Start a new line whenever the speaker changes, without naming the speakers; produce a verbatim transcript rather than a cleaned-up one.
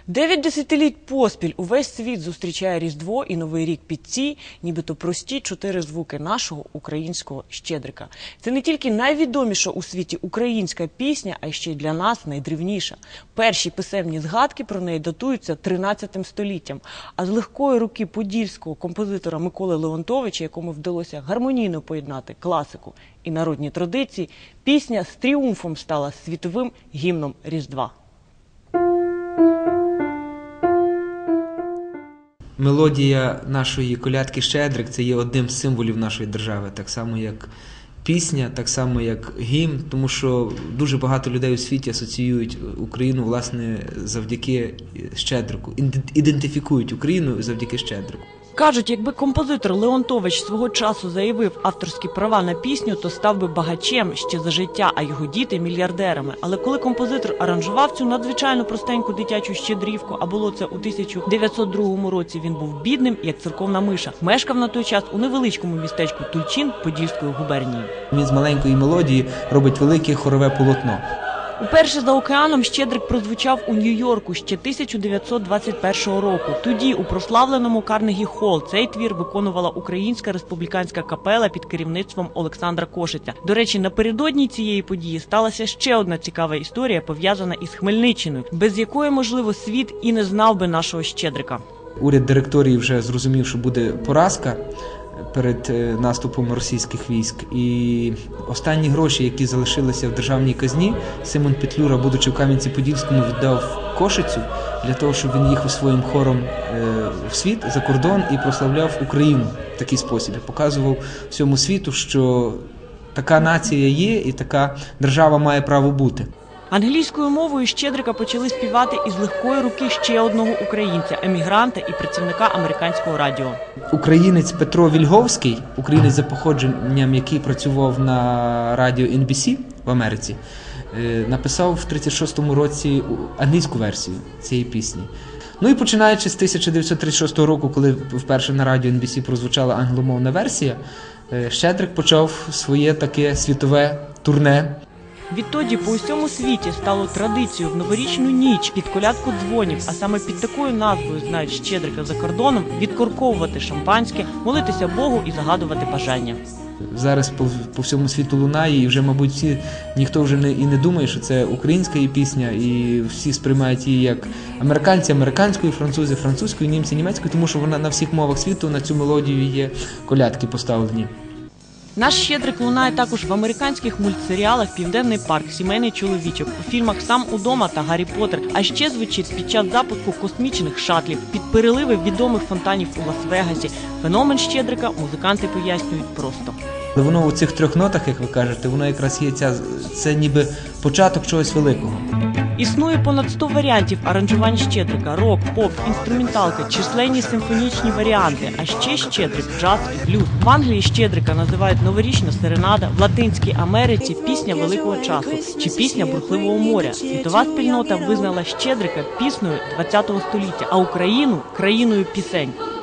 Дев'ять десятиліть поспіль увесь світ зустрічає Різдво і Новий рік під ці, нібито прості чотири звуки нашого українського Щедрика. Це не тільки найвідоміша у світі українська пісня, а ще й для нас найдревніша. Перші писемні згадки про неї датуються тринадцятим століттям. А з легкої руки подільського композитора Миколи Леонтовича, якому вдалося гармонійно поєднати класику і народні традиції, пісня з тріумфом стала світовим гімном Різдва.
Мелодія нашої колядки «Щедрик» – це є одним з символів нашої держави, так само як пісня, так само як гімн, тому що дуже багато людей у світі асоціюють Україну, власне, завдяки Щедрику, ідентифікують Україну завдяки Щедрику.
Кажуть, якби композитор Леонтович свого часу заявив авторські права на пісню, то став би багачем ще за життя, а його діти – мільярдерами. Але коли композитор аранжував цю надзвичайно простеньку дитячу щедрівку, а було це у тисяча дев'ятсот другому році, він був бідним, як церковна миша. Мешкав на той час у невеличкому містечку Тульчин Подільської губернії.
Він з маленької мелодії робить велике хорове полотно.
Уперше за океаном Щедрик прозвучав у Нью-Йорку ще тисяча дев'ятсот двадцять першого року. Тоді у прославленому Карнегі Холл цей твір виконувала Українська республіканська капела під керівництвом Олександра Кошиця. До речі, напередодні цієї події сталася ще одна цікава історія, пов'язана із Хмельниччиною, без якої, можливо, світ і не знав би нашого Щедрика.
Уряд директорії вже зрозумів, що буде поразка перед наступом російських військ. І останні гроші, які залишилися в державній казні, Симон Петлюра, будучи в Кам'янці-Подільському, віддав Кошицю для того, щоб він їхав своїм хором в світ, за кордон і прославляв Україну в такий спосіб. Показував всьому світу, що така нація є і така держава має право бути.
Англійською мовою Щедрика почали співати із легкої руки ще одного українця, емігранта і працівника американського радіо.
Українець Петро Вільговський, українець за походженням, який працював на радіо ен бі сі в Америці, написав в тридцять шостому році англійську версію цієї пісні. Ну і починаючи з тисяча дев'ятсот тридцять шостого року, коли вперше на радіо ен бі сі прозвучала англомовна версія, Щедрик почав своє таке світове турне.
Відтоді по усьому світі стало традицією в новорічну ніч під колядку дзвонів, а саме під такою назвою знають Щедрика за кордоном, відкорковувати шампанське, молитися Богу і загадувати бажання.
Зараз по, по всьому світу лунає, і вже, мабуть, всі, ніхто вже не, і не думає, що це українська її пісня, і всі сприймають її як американці американською, французи французькою, німці німецькою, тому що вона на всіх мовах світу, на цю мелодію є колядки поставлені.
Наш Щедрик лунає також в американських мультсеріалах «Південний парк», «Сімейний чоловічок», у фільмах «Сам удома» та «Гаррі Поттер», а ще звучить під час запуску космічних шатлів, під переливи відомих фонтанів у Лас-Вегасі. Феномен Щедрика музиканти пояснюють просто.
Воно у цих трьох нотах, як ви кажете, воно якраз є ця, це ніби початок чогось великого.
Існує понад сто варіантів аранжувань Щедрика – рок, поп, інструменталка, численні симфонічні варіанти, а ще Щедрик, джаз і блюз. В Англії Щедрика називають новорічна серенада, в Латинській Америці – пісня великого часу чи пісня бурхливого моря. Світова спільнота визнала Щедрика піснею двадцятого століття, а Україну – країною пісень.